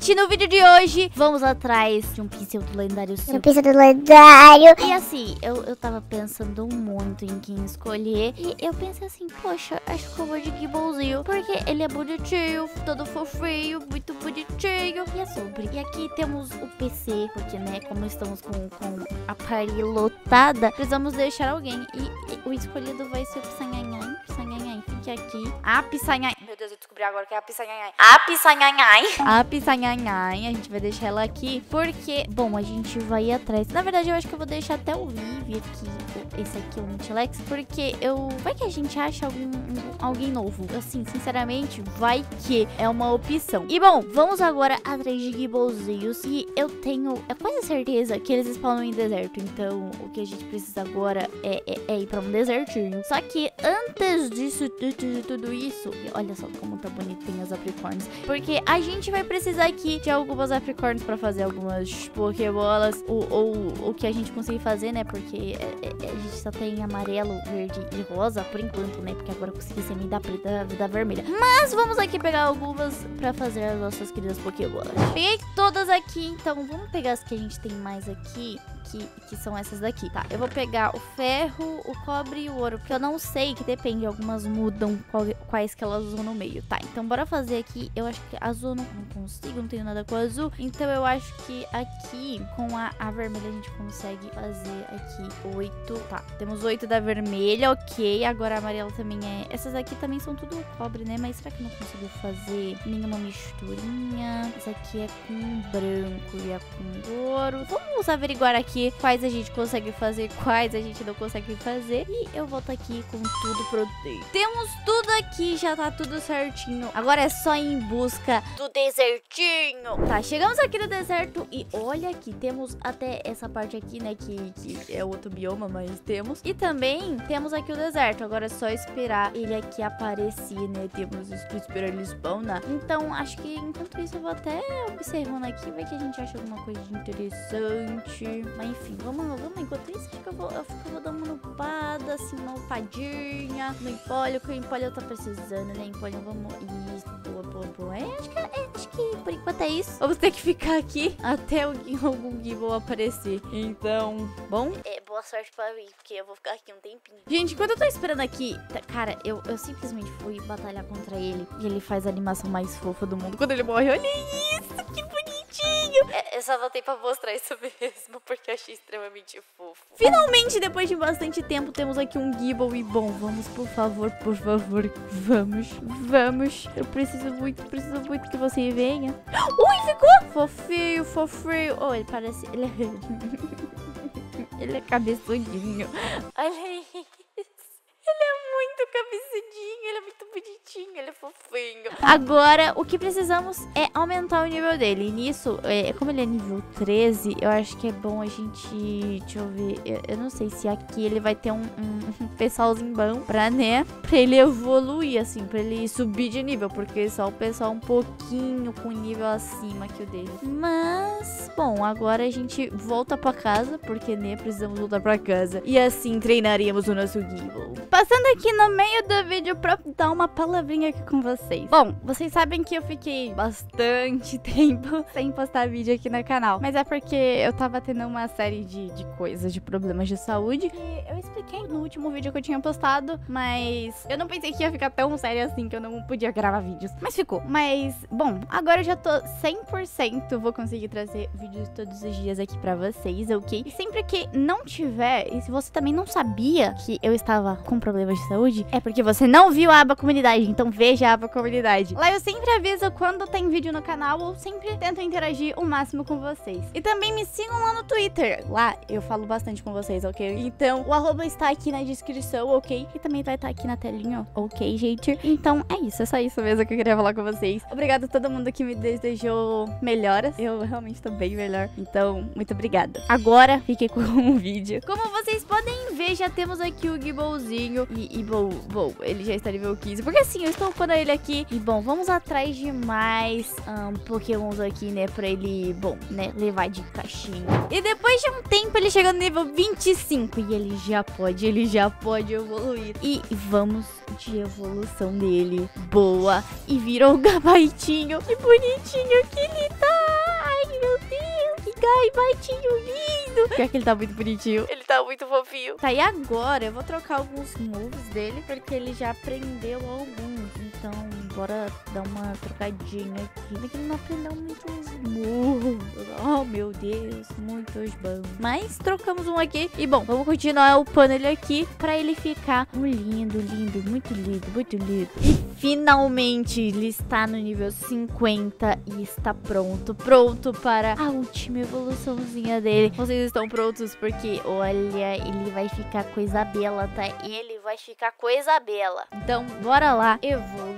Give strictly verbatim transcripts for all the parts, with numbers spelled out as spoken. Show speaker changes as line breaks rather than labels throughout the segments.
gente, no vídeo de hoje, vamos atrás de um pincel do lendário
Um pincel do lendário.
E assim, eu, eu tava pensando muito em quem escolher. E eu pensei assim, poxa, acho que eu vou de Gibblezinho, porque ele é bonitinho, todo fofinho, muito bonitinho. E é sobre. E aqui temos o P C, porque, né, como estamos com, com a party lotada, precisamos deixar alguém. E, e o escolhido vai ser o Pissanhanhai. Pissanhanhai, fique aqui. A Pissanhanhai. Meu Deus, eu descobri agora que é a Pissanhanhai. A Pissanhanhai. A Pissanhanhai. A gente vai deixar ela aqui, porque, bom, a gente vai ir atrás. Na verdade, eu acho que eu vou deixar até o Vivi aqui. Esse aqui, o Multilex, porque eu... Vai que a gente acha algum, alguém novo. Assim, sinceramente, vai que é uma opção. E, bom, vamos agora atrás de Gibblezinhos. E eu tenho é quase certeza que eles spawnam em deserto. Então, o que a gente precisa agora é, é, é ir pra um desertinho. Só que antes disso, de tudo isso... Olha só como tá bonitinho as Apricorns. Porque a gente vai precisar aqui de algumas Apricorns pra fazer algumas Pokébolas. Ou, ou o que a gente conseguir fazer, né? Porque é, é, a gente só tem amarelo, verde e rosa por enquanto, né? Porque agora eu consegui semente da preta da vermelha. Mas vamos aqui pegar algumas pra fazer as nossas queridas Pokébolas. Peguei todas aqui, então vamos pegar as que a gente tem mais aqui. Que, que são essas daqui, tá? Eu vou pegar o ferro, o cobre e o ouro, porque eu não sei, que depende, algumas mudam qual, quais que elas usam no meio, tá? Então bora fazer aqui, eu acho que azul eu não, não consigo, não tenho nada com azul, então eu acho que aqui, com a, a vermelha, a gente consegue fazer aqui oito, tá? Temos oito da vermelha, ok, agora a amarela também é... Essas aqui também são tudo cobre, né? Mas será que eu não consigo fazer nenhuma misturinha? Essa aqui é com branco e é com ouro. Vamos averiguar aqui quais a gente consegue fazer, quais a gente não consegue fazer. E eu volto aqui com tudo pronto. Temos tudo aqui, já tá tudo certinho. Agora é só ir em busca do desertinho. Tá, chegamos aqui no deserto e olha aqui, temos até essa parte aqui, né, que, que é outro bioma, mas temos. E também temos aqui o deserto. Agora é só esperar ele aqui aparecer, né, temos que esperar ele spawnar. Então, acho que enquanto isso eu vou até observando aqui, vai que a gente acha alguma coisa de interessante. Mas enfim, vamos, vamos. Enquanto isso, acho que eu vou, eu acho que eu vou dar uma upada, assim, uma upadinha no empolho, que o empolho tá precisando, né? Empolho, vamos... Isso, boa, boa, boa. É, acho que, é, acho que por enquanto é isso. Vamos ter que ficar aqui até alguém, algum Gible aparecer. Então, bom... É, boa sorte pra mim, porque eu vou ficar aqui um tempinho. Gente, enquanto eu tô esperando aqui... Tá, cara, eu, eu simplesmente fui batalhar contra ele e ele faz a animação mais fofa do mundo. Quando ele morre, olha isso, que bonitinho! É, eu só voltei pra mostrar isso mesmo, porque eu achei extremamente fofo. Finalmente, depois de bastante tempo, temos aqui um Gible. E bom, vamos, por favor, por favor, vamos, vamos. Eu preciso muito, preciso muito que você venha. Ui, ficou fofinho, fofinho. Oh, ele parece... Ele é... ele é cabeçudinho. Olha isso. Ele é muito cabeçudinho, ele é muito bonitinho, ele é fofinho. Agora, o que precisamos é aumentar o nível dele. E nisso, é, como ele é nível treze, eu acho que é bom a gente... Deixa eu ver, eu, eu não sei se aqui ele vai ter um, um, um pessoalzinho bom pra, né, pra ele evoluir, assim, pra ele subir de nível. Porque só o pessoal um pouquinho com nível acima que o dele. Mas, bom, agora a gente volta pra casa, porque, né, precisamos voltar pra casa. E assim treinaremos o nosso Gible. Passando aqui no meio do vídeo pra dar uma palavrinha aqui com vocês. Bom, vocês sabem que eu fiquei bastante tempo sem postar vídeo aqui no canal. Mas é porque eu tava tendo uma série de, de coisas, de problemas de saúde. E eu expliquei no último vídeo que eu tinha postado. Mas eu não pensei que ia ficar tão sério assim, que eu não podia gravar vídeos. Mas ficou. Mas, bom, agora eu já tô cem por cento. Vou conseguir trazer vídeos todos os dias aqui pra vocês, ok? E sempre que não tiver, e se você também não sabia que eu estava com problemas de saúde, é porque você não viu a aba comunidade, então veja a aba comunidade. Lá eu sempre aviso quando tem vídeo no canal, ou sempre tento interagir o máximo com vocês. E também me sigam lá no Twitter, lá eu falo bastante com vocês, ok? Então o arroba está aqui na descrição, ok? E também vai estar aqui na telinha, ok, gente? Então é isso, é só isso mesmo que eu queria falar com vocês. Obrigada a todo mundo que me desejou melhoras, eu realmente tô bem melhor, então muito obrigada. Agora fiquei com um vídeo. Como vocês podem ver, já temos aqui o Gibblezinho. E, e bom, bom, ele já está nível quinze. Porque assim, eu estou upando ele aqui. E bom, vamos atrás de mais um, Pokémons aqui, né? Pra ele, bom, né? Levar de caixinha. E depois de um tempo, ele chegou no nível vinte e cinco. E ele já pode, ele já pode evoluir. E vamos de evolução dele. Boa. E virou um gabaitinho. Que bonitinho que ele tá. Ai, baitinho lindo. Pior que ele tá muito bonitinho. Ele tá muito fofinho. Tá, e agora eu vou trocar alguns moves dele, porque ele já aprendeu alguns. Então, bora dar uma trocadinha aqui. Mas ele não aprendeu muitos moves. Oh, meu Deus, muitos bons. Mas trocamos um aqui. E bom, vamos continuar upando ele aqui pra ele ficar um lindo, lindo, muito lindo, muito lindo. E finalmente ele está no nível cinquenta e está pronto. Pronto para a última evoluçãozinha dele. Vocês estão prontos? Porque, olha, ele vai ficar coisa bela, tá? Ele vai ficar coisa bela. Então, bora lá. Evoluir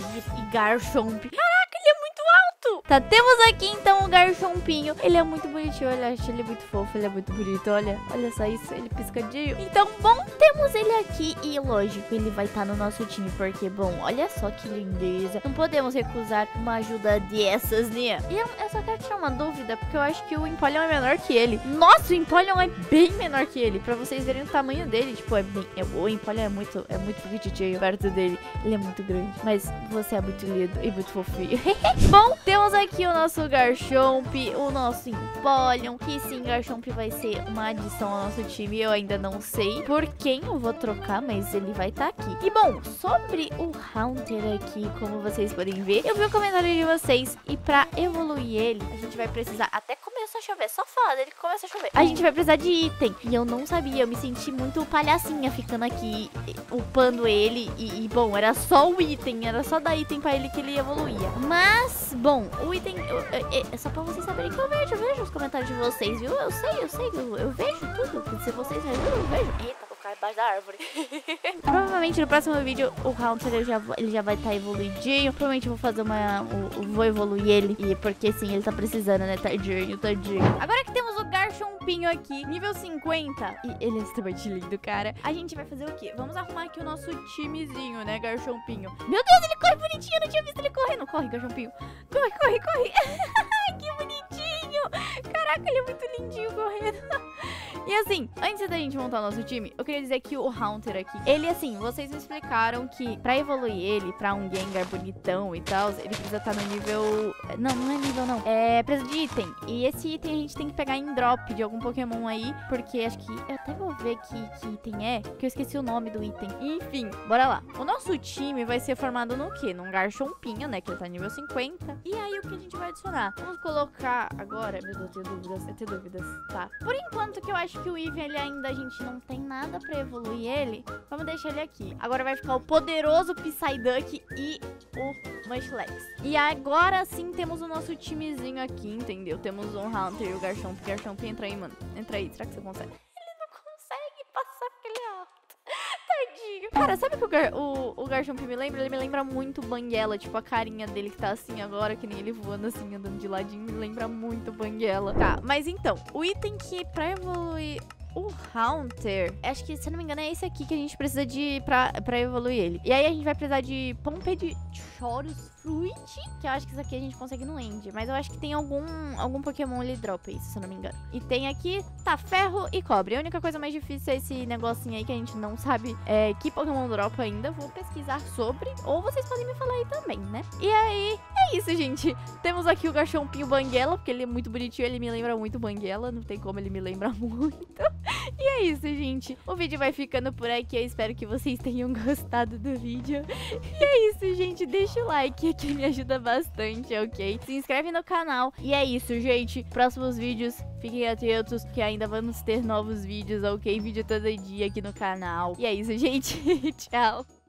e Garchomp. Caraca, ele é muito alto. Tá, temos aqui então o Garchompinho. Ele é muito bonitinho, olha, acho ele muito fofo, ele é muito bonito, olha. Olha só isso, ele piscadinho. Então, bom, temos ele aqui e, lógico, ele vai estar no nosso time, porque, bom, olha só que lindeza. Não podemos recusar uma ajuda dessas, né? E eu, eu só quero tirar uma dúvida, porque eu acho que o Empoleon é menor que ele. Nossa, o Empoleon é bem menor que ele, pra vocês verem o tamanho dele. Tipo, é bem... É, o Empoleon é muito, é muito pequititinho perto dele. Ele é muito grande, mas você é muito lindo e muito fofinho. Bom, temos aqui o nosso Garchomp, o nosso Empoleon, que sim, Garchomp vai ser uma adição ao nosso time. Eu ainda não sei por quem eu vou trocar, mas ele vai estar aqui. E bom, sobre o Haunter aqui, como vocês podem ver, eu vi o comentário de vocês e pra evoluir ele, a gente vai precisar... Até começou a chover, só falar dele que começa a chover. A gente vai precisar de item. E eu não sabia, eu me senti muito palhacinha ficando aqui, upando ele. E, e bom, era só o item, era só dar item pra ele que ele evoluía. Mas, bom, o item... Eu, eu, é só pra vocês saberem que eu vejo, eu vejo os comentários de vocês, viu? Eu sei, eu sei, eu, eu vejo tudo. Se vocês me ajudam, eu vejo. Eita, vou ficar embaixo da árvore. Provavelmente no próximo vídeo o Haunter ele já, ele já vai estar tá evoluidinho. Provavelmente eu vou fazer uma... Eu, eu vou evoluir ele. E porque sim, ele tá precisando, né? Tadinho, tadinho. Agora que temos o Garchompinho aqui, nível cinquenta. E ele é extremamente lindo, cara. A gente vai fazer o quê? Vamos arrumar aqui o nosso timezinho, né, Garchompinho? Meu Deus, ele corre bonitinho. Eu não tinha visto ele correndo. Corre, Garchompinho. Corre, corre, corre. Que bonitinho. Caraca, ele é muito lindinho correndo. E assim, antes da gente montar o nosso time, eu queria dizer que o Haunter aqui, ele assim, vocês me explicaram que pra evoluir ele, pra um Gengar bonitão e tal, ele precisa estar no nível... Não, não é nível não, é precisa de item. E esse item a gente tem que pegar em drop de algum Pokémon aí, porque acho que... Eu até vou ver que, que item é, que eu esqueci o nome do item. Enfim, bora lá. O nosso time vai ser formado no quê? Num Garchompinho, né, que ele tá nível cinquenta. E aí, o que a gente vai adicionar? Vamos colocar agora... Meu Deus, eu tenho dúvidas, eu tenho dúvidas, tá. Por enquanto que eu acho que o Eevee, ele ainda, a gente não tem nada pra evoluir ele, vamos deixar ele aqui. Agora vai ficar o poderoso Psyduck e o Munchlax. E agora sim temos o nosso timezinho aqui, entendeu? Temos o Haunter e o Garchomp. Garchomp, entra aí, mano. Entra aí, será que você consegue? Ele não consegue passar porque ele é alto. Tadinho. Cara, sabe o que o, Gar o, o Garchomp me lembra? Ele me lembra muito o Banguela, tipo a carinha dele que tá assim agora, que nem ele voando assim, andando de ladinho, me lembra muito o Banguela. Tá, mas então, o item que pra evoluir o Haunter, acho que, se eu não me engano, é esse aqui que a gente precisa de pra, pra evoluir ele. E aí a gente vai precisar de Pompedichorus Fruit, que eu acho que isso aqui a gente consegue no End. Mas eu acho que tem algum, algum Pokémon ele dropa isso, se eu não me engano. E tem aqui, tá, ferro e cobre. A única coisa mais difícil é esse negocinho aí que a gente não sabe é, que Pokémon dropa ainda. Vou pesquisar sobre, ou vocês podem me falar aí também, né? E aí, é isso, gente. Temos aqui o Garchompinho Banguela, porque ele é muito bonitinho, ele me lembra muito Banguela. Não tem como ele me lembra muito. E é isso, gente. O vídeo vai ficando por aqui. Eu espero que vocês tenham gostado do vídeo. E é isso, gente. Deixa o like que me ajuda bastante, ok? Se inscreve no canal. E é isso, gente. Próximos vídeos, fiquem atentos que ainda vamos ter novos vídeos, ok? Vídeo todo dia aqui no canal. E é isso, gente. Tchau.